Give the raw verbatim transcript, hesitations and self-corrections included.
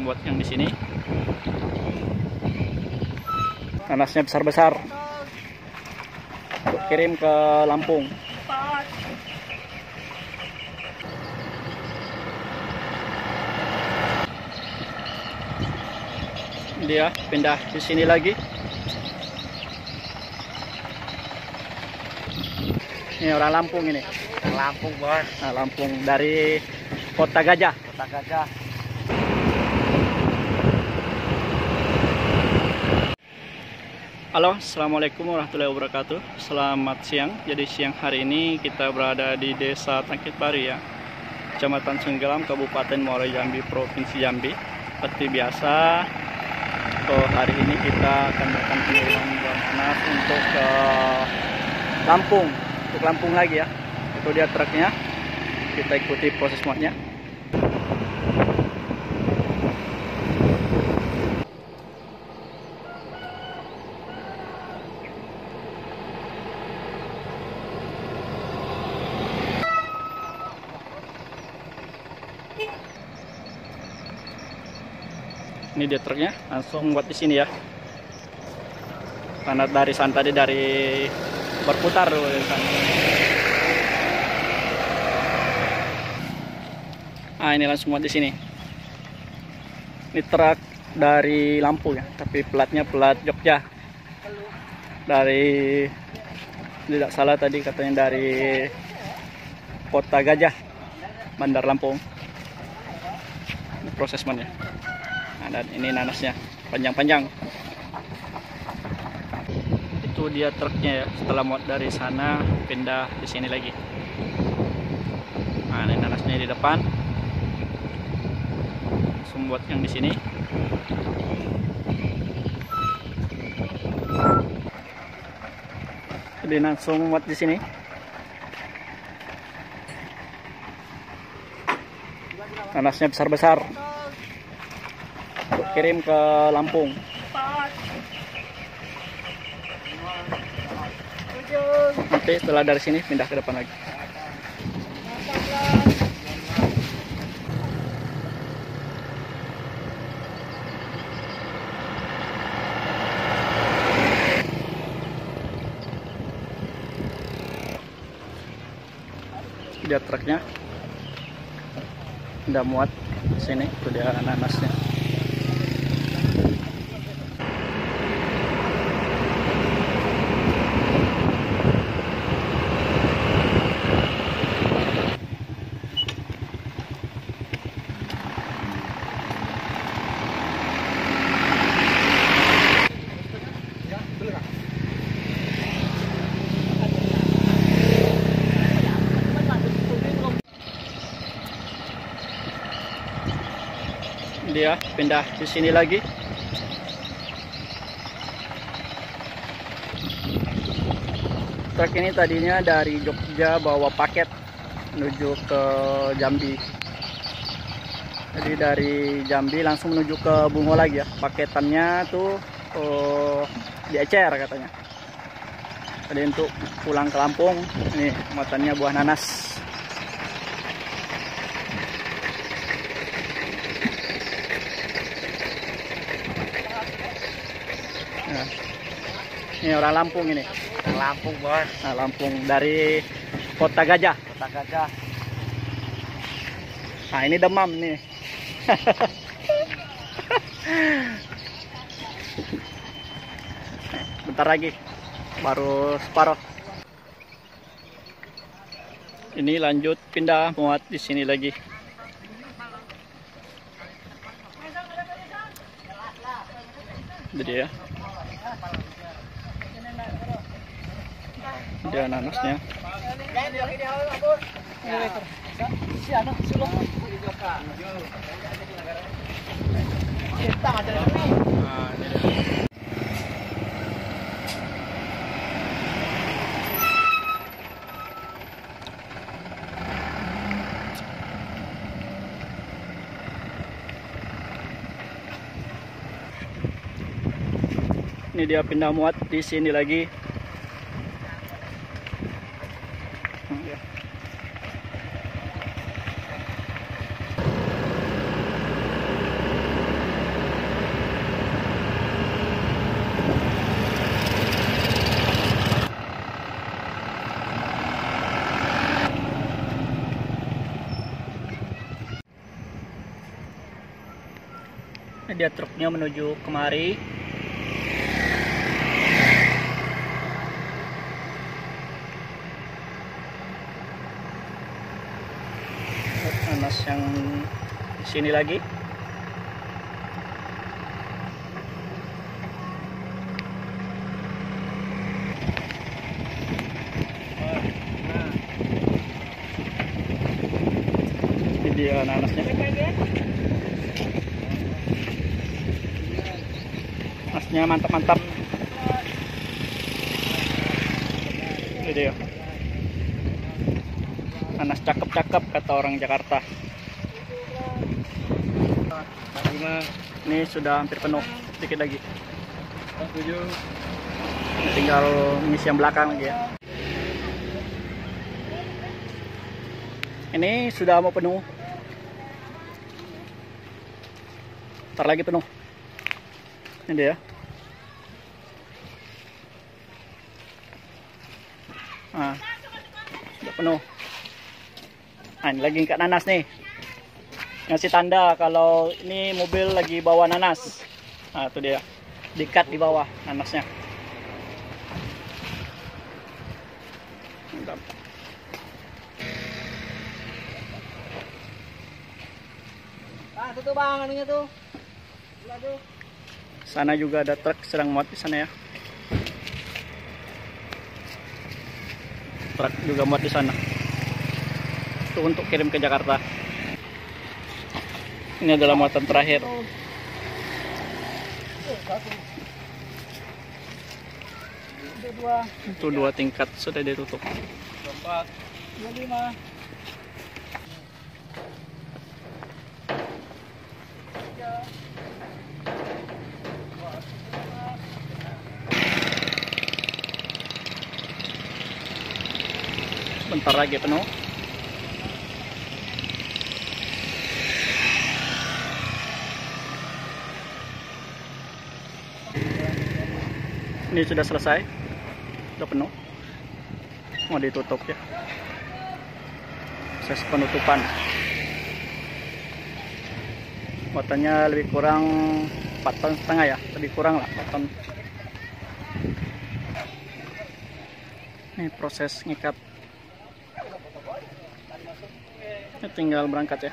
buat yang di sini. Nanasnya besar-besar. Kirim ke Lampung. Dia pindah di sini lagi. Ini orang Lampung ini. Lampung, Bos. Nah, Lampung dari Kota Gajah. Kota Gajah. Halo, assalamualaikum warahmatullahi wabarakatuh. Selamat siang. Jadi siang hari ini kita berada di Desa Tangkit Bari ya, Kecamatan Senggelam, Kabupaten Muara Jambi, Provinsi Jambi. Seperti biasa, oh, hari ini kita akan melakukan pengiriman buah nanas untuk ke Lampung, untuk Lampung lagi ya. Itu dia truknya. Kita ikuti proses muatnya. Ini dia truknya, langsung buat di sini ya. Karena dari sana tadi dari berputar dulu dari sana. Ah, ini langsung buat di sini. Ini truk dari Lampung ya, tapi platnya plat Jogja. Dari tidak salah tadi katanya dari Kota Gajah, Bandar Lampung. Ini proses mannya. Nah, dan ini nanasnya panjang-panjang. Itu dia truknya ya, setelah muat dari sana pindah di sini lagi. Nah, ini nanasnya di depan. Langsung buat yang di sini. Jadi langsung muat di sini. Nanasnya besar-besar. Kirim ke Lampung. Nanti setelah dari sini pindah ke depan lagi. Dia truknya udah muat di sini, itu dia nanasnya. Dia pindah di sini lagi. Truk ini tadinya dari Jogja bawa paket menuju ke Jambi. Jadi dari Jambi langsung menuju ke Bungo lagi ya. Paketannya tuh oh, diecer katanya. Jadi untuk pulang ke Lampung, ini muatannya buah nanas. Nah, ini orang Lampung ini. Lampung, Bos. Nah, Lampung dari Kota Gajah. Kota Gajah. Nah, ini Demam nih. Bentar lagi baru separuh. Ini lanjut pindah muat di sini lagi. Jadi ya. Dia nanasnya. Nah, ini dia. Ini dia pindah muat di sini lagi. dia truknya menuju kemari. Nanas yang di sini lagi. Ini dia nanasnya. Nanasnya mantap-mantap. Ini dia. Nanas cakep-cakep kata orang Jakarta. Ini sudah hampir penuh, sedikit lagi. Ini tinggal ngisi yang belakang lagi ya. Ini sudah mau penuh. Ntar lagi penuh. Ini dia. Nah, sudah penuh. Nah, ini lagi ikat nanas nih. Ngasih tanda kalau ini mobil lagi bawa nanas. Nah, itu dia. Diikat di bawah nanasnya. Mantap. Ah, itu tuh bang, anunya tuh. Aduh. Sana juga ada truk sedang muat di sana ya. Truk juga muat di sana. Itu untuk kirim ke Jakarta. Ini adalah muatan terakhir. Itu dua tingkat sudah ditutup. Empat, dua lima. Bentar lagi penuh. Ini sudah selesai, sudah penuh, mau ditutup ya. Proses penutupan. Muatannya lebih kurang empat ton setengah ya, lebih kurang lah empat ton. Ini proses ngikat. Ini tinggal berangkat ya.